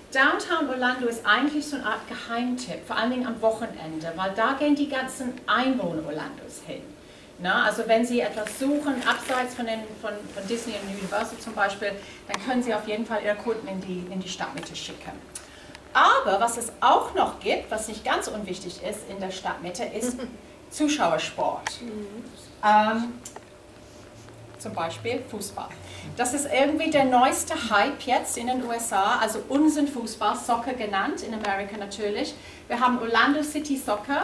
Downtown Orlando ist eigentlich so eine Art Geheimtipp, vor allen Dingen am Wochenende, weil da gehen die ganzen Einwohner Orlandos hin. Na, also wenn Sie etwas suchen, abseits von Disney und Universal zum Beispiel, dann können Sie auf jeden Fall Ihre Kunden in die Stadtmitte schicken. Aber was es auch noch gibt, was nicht ganz unwichtig ist in der Stadtmitte, ist Zuschauersport. Zum Beispiel Fußball. Das ist irgendwie der neueste Hype jetzt in den USA, also unseren Fußball, Soccer genannt, in Amerika natürlich. Wir haben Orlando City Soccer,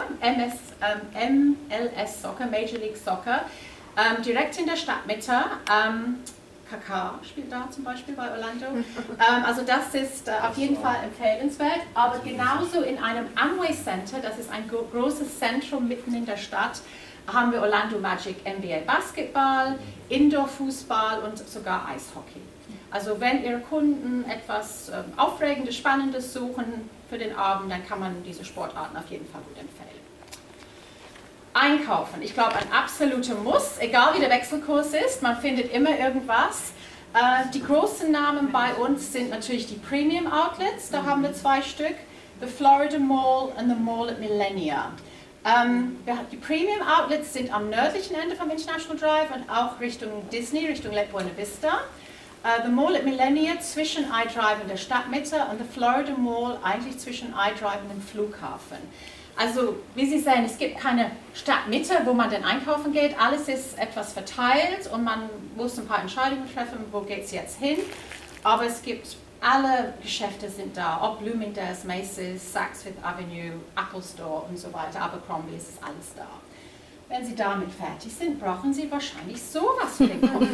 MLS Soccer, Major League Soccer, direkt in der Stadtmitte. KK spielt da zum Beispiel bei Orlando. Also das ist auf jeden Fall empfehlenswert, aber genauso in einem Amway Center, das ist ein großes Zentrum mitten in der Stadt, haben wir Orlando Magic NBA Basketball, Indoor-Fußball und sogar Eishockey. Also wenn Ihre Kunden etwas Aufregendes, Spannendes suchen für den Abend, dann kann man diese Sportarten auf jeden Fall gut empfehlen. Einkaufen, ich glaube ein absoluter Muss, egal wie der Wechselkurs ist, man findet immer irgendwas. Die großen Namen bei uns sind natürlich die Premium Outlets, da haben wir 2 Stück, the Florida Mall und the Mall at Millenia. Die Premium Outlets sind am nördlichen Ende vom International Drive und auch Richtung Disney, Richtung Lake Buena Vista. The Mall at Millenia zwischen iDrive und der Stadtmitte und the Florida Mall eigentlich zwischen iDrive und dem Flughafen. Also wie Sie sehen, es gibt keine Stadtmitte, wo man dann einkaufen geht. Alles ist etwas verteilt und man muss ein paar Entscheidungen treffen, wo geht es jetzt hin. Aber es gibt alle Geschäfte sind da, ob Bloomingdale's, Macy's, Saks Fifth Avenue, Apple Store und so weiter, Abercrombie, ist alles da. Wenn Sie damit fertig sind, brauchen Sie wahrscheinlich sowas für den Kopf.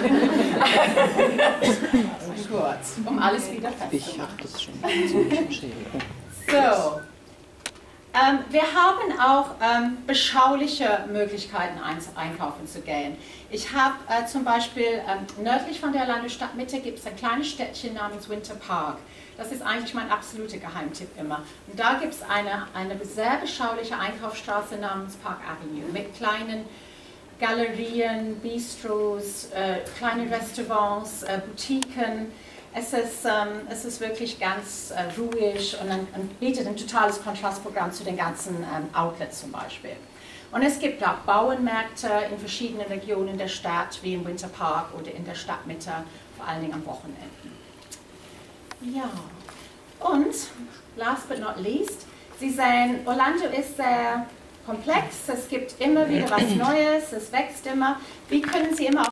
Gut, um alles wieder festzumachen. Ich mache das schon. So. Wir haben auch beschauliche Möglichkeiten einkaufen zu gehen. Ich habe zum Beispiel nördlich von der Orlando Stadtmitte gibt es ein kleines Städtchen namens Winter Park. Das ist eigentlich mein absoluter Geheimtipp immer. Und da gibt es eine sehr beschauliche Einkaufsstraße namens Park Avenue mit kleinen Galerien, Bistros, kleine Restaurants, Boutiquen. Es ist wirklich ganz ruhig und bietet ein totales Kontrastprogramm zu den ganzen Outlets zum Beispiel. Und es gibt auch Bauernmärkte in verschiedenen Regionen der Stadt, wie im Winter Park oder in der Stadtmitte, vor allen Dingen am Wochenende. Ja, und last but not least, Sie sehen, Orlando ist sehr komplex, es gibt immer wieder was Neues, es wächst immer. Wie können Sie immer